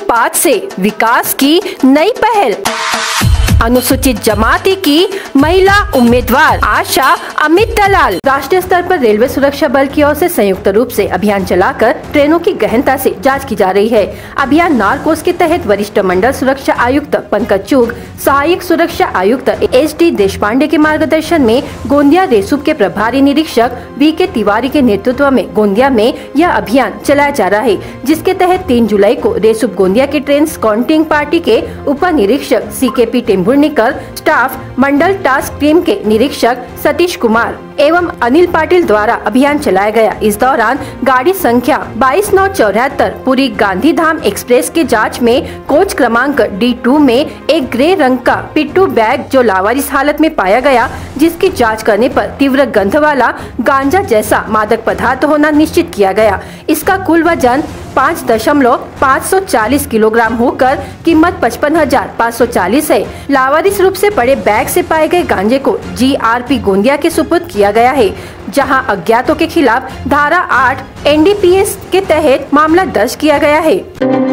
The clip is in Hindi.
वज्रपात से विकास की नई पहल। अनुसूचित जमाती की महिला उम्मीदवार आशा अमित दलाल। राष्ट्रीय स्तर पर रेलवे सुरक्षा बल की ओर से संयुक्त रूप से अभियान चलाकर ट्रेनों की गहनता से जांच की जा रही है। अभियान नारकोस के तहत वरिष्ठ मंडल सुरक्षा आयुक्त पंकज चूग, सहायक सुरक्षा आयुक्त SD देशपांडे के मार्गदर्शन में गोंदिया रेसूब के प्रभारी निरीक्षक VK तिवारी के नेतृत्व में गोंदिया में यह अभियान चलाया जा रहा है, जिसके तहत 3 जुलाई को रेसूब गोंदिया की ट्रेन काउंटिंग पार्टी के उप निरीक्षक CKP टेम्बुर्नीकर, स्टाफ मंडल टास्क टीम के निरीक्षक सतीश कुमार एवं अनिल पाटिल द्वारा अभियान चलाया गया। इस दौरान गाड़ी संख्या 22/974 पूरी गांधी धाम एक्सप्रेस के जांच में कोच क्रमांक D2 में एक ग्रे रंग का पिट्ठू बैग जो लावारिस हालत में पाया गया, जिसकी जांच करने पर तीव्र गंध वाला गांजा जैसा मादक पदार्थ होना निश्चित किया गया। इसका कुल वजन 5.540 किलोग्राम होकर कीमत 55,540 है। लावारिस रूप से पड़े बैग से पाए गए गांजे को GRP गोंदिया के सुपुर्द किया गया है, जहां अज्ञातों के खिलाफ धारा 8 NDPS के तहत मामला दर्ज किया गया है।